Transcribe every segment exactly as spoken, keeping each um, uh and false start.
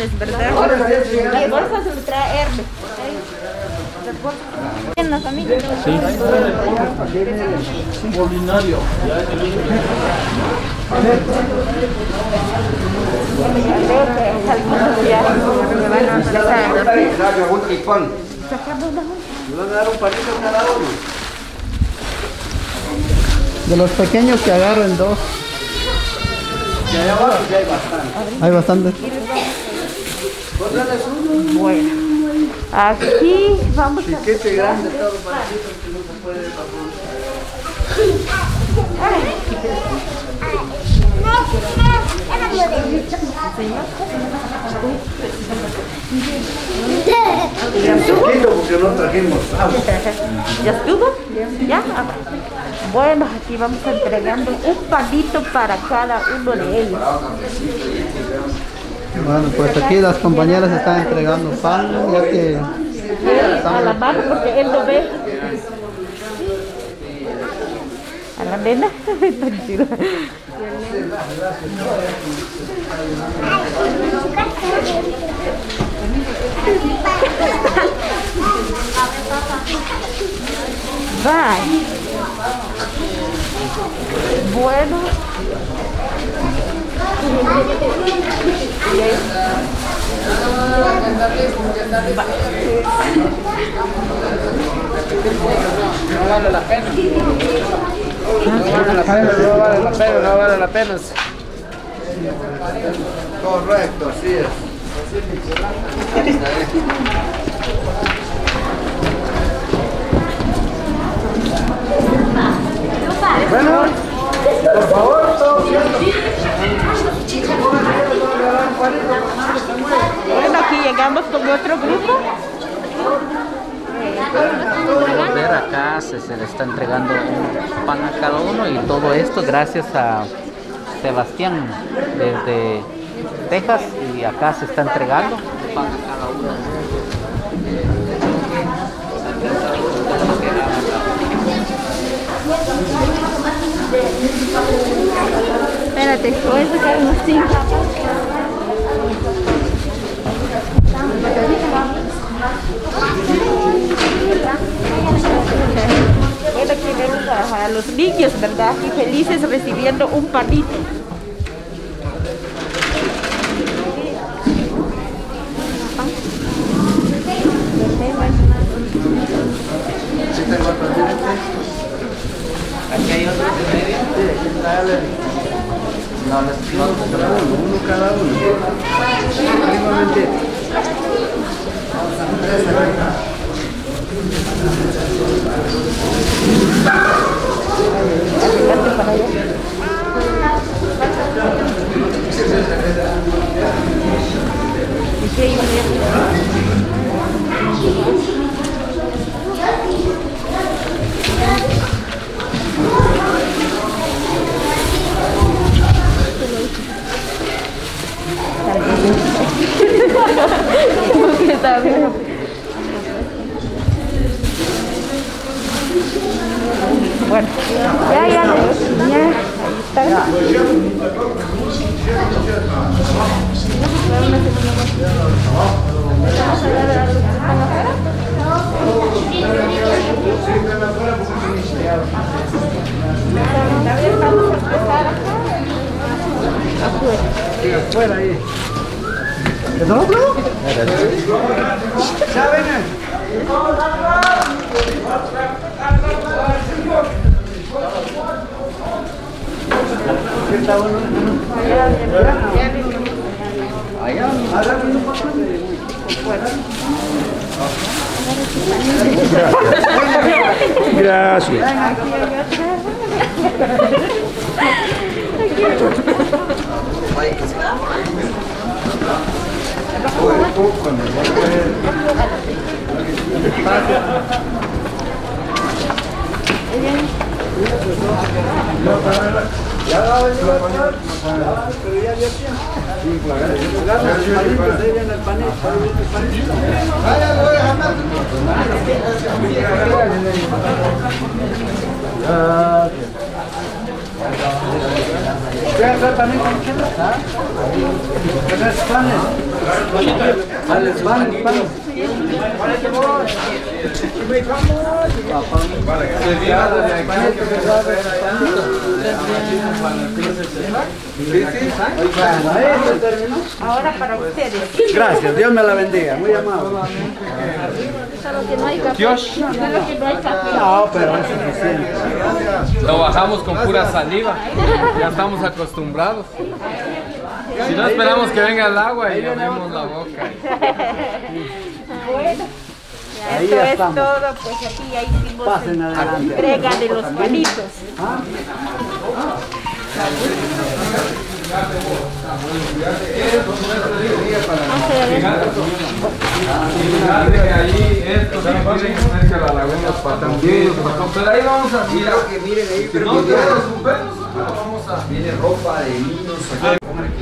grandes, ¿verdad? Las bolsas se les trae Hermes. En la familia. Sí. Polinario. De los pequeños que agarren dos. Y allá abajo ya hay bastante. Hay bastantes. Bueno, aquí vamos a... Piquete grande, todo para que no se puede pasar. Chiquito porque no trajimos agua. ¿Ya estuvo? ¿Ya? Ah, bueno, aquí vamos entregando un panito para cada uno de ellos. Bueno, pues aquí las compañeras están entregando pan, ya que A la mano porque él lo ve. A la nena. Tan chido. Bye. Bueno. No vale la pena. No vale la pena, no vale la pena, no vale la pena. Correcto, así es. Bueno, por favor, todos. Bueno, aquí llegamos con otro grupo. Ver acá se, se le está entregando un pan a cada uno y todo esto gracias a Sebastián desde Texas, y acá se está entregando un pan a cada uno. Espérate, voy a sacar unos cinco. Bueno, aquí vemos a, a los niños, ¿verdad? Aquí felices recibiendo un panito. Aquí hay otro de medio. No, no, no, Uno cada uno. Igualmente. ¿Qué está bien? Bueno, ya, ya, ya, ahí está. Vamos a empezar acá. Afuera. Afuera ahí. ¿Es otro? ¿Ya ven? ¿Qué está bueno? Allá. Allá. Gracias. Ya va a venir a poner, pero ya dio tiempo. Sí, claro. Ahí viene el panito, ahí viene el panito. Vaya, voy a jamás. Gracias. ¿Quieres hacer también con chela? ¿Quieres panes? Panes, panes, panes. Ahora para ustedes. Gracias, Dios me la bendiga, muy amable. Solo que no hay café. Solo que no hay café. No, pero es suficiente. Lo bajamos con pura saliva, ya estamos acostumbrados. Si no esperamos que venga el agua y abrimos la boca. Bueno, ya Ahí esto es estamos. todo, pues aquí ya hicimos Pasen la adelante. entrega de los palitos. Ahí esto sí tienen cerca de la laguna Patambiros, pero ahí vamos a mirar que miren ahí, pero no todos vamos a viene ropa de niños.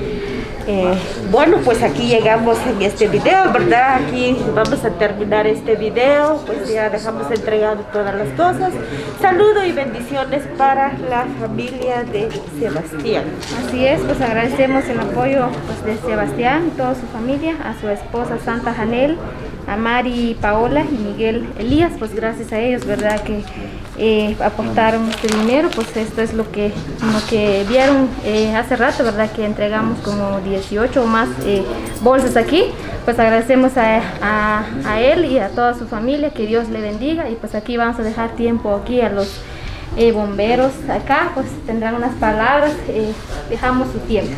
Eh, bueno, pues aquí llegamos en este video, ¿verdad? Aquí vamos a terminar este video, pues ya dejamos entregado todas las cosas. Saludo y bendiciones para la familia de Sebastián. Así es, pues agradecemos el apoyo pues, de Sebastián y toda su familia, a su esposa Santa Janel, a Mari Paola y Miguel Elías, pues gracias a ellos, ¿verdad? Que eh, aportaron este dinero, pues esto es lo que, lo que vieron eh, hace rato, ¿verdad? Que entregamos como dieciocho o más eh, bolsas aquí, pues agradecemos a, a, a él y a toda su familia, que Dios le bendiga, y pues aquí vamos a dejar tiempo aquí a los eh, bomberos acá, pues tendrán unas palabras, eh, dejamos su tiempo.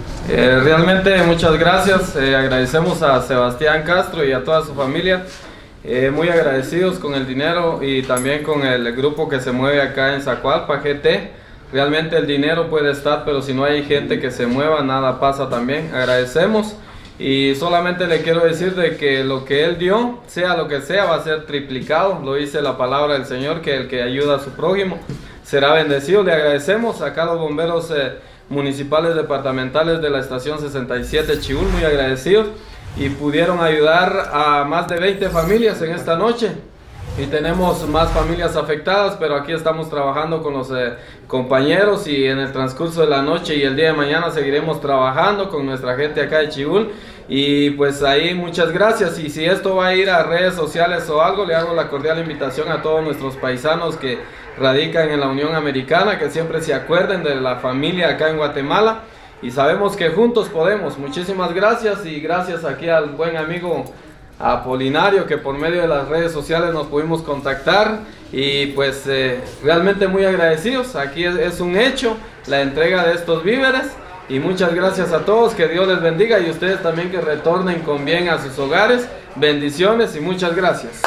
Eh, realmente muchas gracias, eh, agradecemos a Sebastián Castro y a toda su familia, eh, muy agradecidos con el dinero y también con el grupo que se mueve acá en Zacualpa, G T. Realmente el dinero puede estar, pero si no hay gente que se mueva, nada pasa también. Agradecemos y solamente le quiero decir de que lo que él dio, sea lo que sea, va a ser triplicado. Lo dice la palabra del Señor, que el que ayuda a su prójimo será bendecido. Le agradecemos acá a los bomberos eh, municipales departamentales de la estación sesenta y siete Chiul, muy agradecidos, y pudieron ayudar a más de veinte familias en esta noche. Y tenemos más familias afectadas, pero aquí estamos trabajando con los eh, compañeros, y en el transcurso de la noche y el día de mañana seguiremos trabajando con nuestra gente acá de Chiul. Y pues ahí muchas gracias, y si esto va a ir a redes sociales o algo, le hago la cordial invitación a todos nuestros paisanos que radican en la Unión Americana, que siempre se acuerden de la familia acá en Guatemala, y sabemos que juntos podemos. Muchísimas gracias, y gracias aquí al buen amigo Apolinario, que por medio de las redes sociales nos pudimos contactar, y pues eh, realmente muy agradecidos. Aquí es, es un hecho la entrega de estos víveres, y muchas gracias a todos, que Dios les bendiga, y ustedes también que retornen con bien a sus hogares. Bendiciones y muchas gracias.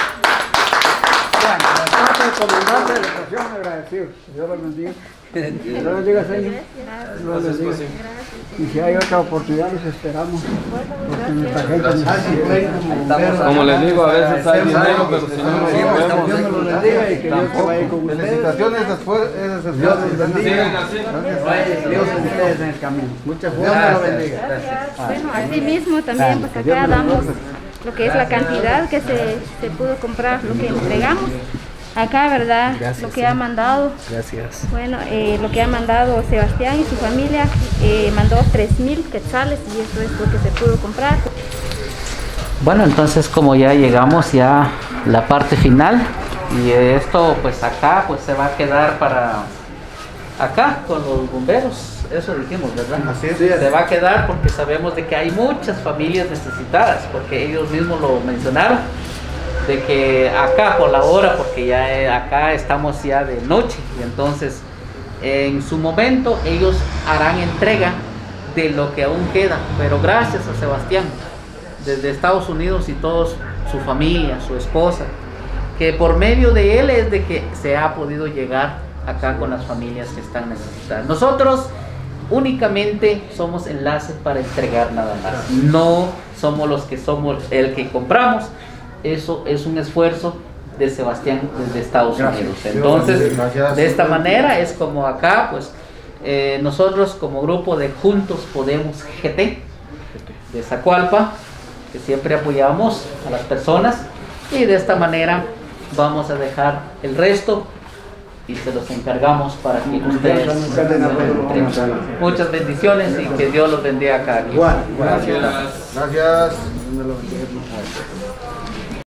El comandante de la estación agradecido. Dios los bendiga. Dios los bendiga, Señor. Dios los bendiga. Y si hay otra oportunidad, los esperamos. Porque nuestra gente necesita. Como les digo, a veces hay dinero, pero si no nos Dios movemos, los bendiga y que Dios se vaya con ustedes. Felicitaciones, esfuerzos. Dios los bendiga. sigan así. Dios con ustedes en el camino. Muchas gracias. Dios los bendiga. Bueno, así mismo también pues acá damos lo que es la cantidad que se, se pudo comprar, lo que entregamos. Acá, ¿verdad? Gracias, lo que ha mandado, Gracias. bueno, eh, lo que ha mandado Sebastián y su familia, eh, mandó tres mil quetzales, y esto es lo que se pudo comprar. Bueno, entonces como ya llegamos ya a la parte final, y esto pues acá pues se va a quedar para acá con los bomberos, eso dijimos, ¿verdad? Así es. Se va a quedar porque sabemos de que hay muchas familias necesitadas, porque ellos mismos lo mencionaron, de que acá por la hora, porque ya eh, acá estamos ya de noche, y entonces en su momento ellos harán entrega de lo que aún queda, pero gracias a Sebastián desde Estados Unidos y todos, su familia, su esposa, que por medio de él es de que se ha podido llegar acá con las familias que están necesitadas. Nosotros únicamente somos enlaces para entregar nada más, no somos los que somos el que compramos. Eso es un esfuerzo de Sebastián desde Estados Unidos. Entonces, de esta manera es como acá, pues, eh, nosotros como grupo de Juntos Podemos G T de Zacualpa, que siempre apoyamos a las personas, y de esta manera vamos a dejar el resto, y se los encargamos para que ustedes muchas bendiciones y que Dios los bendiga acá. Gracias. Gracias.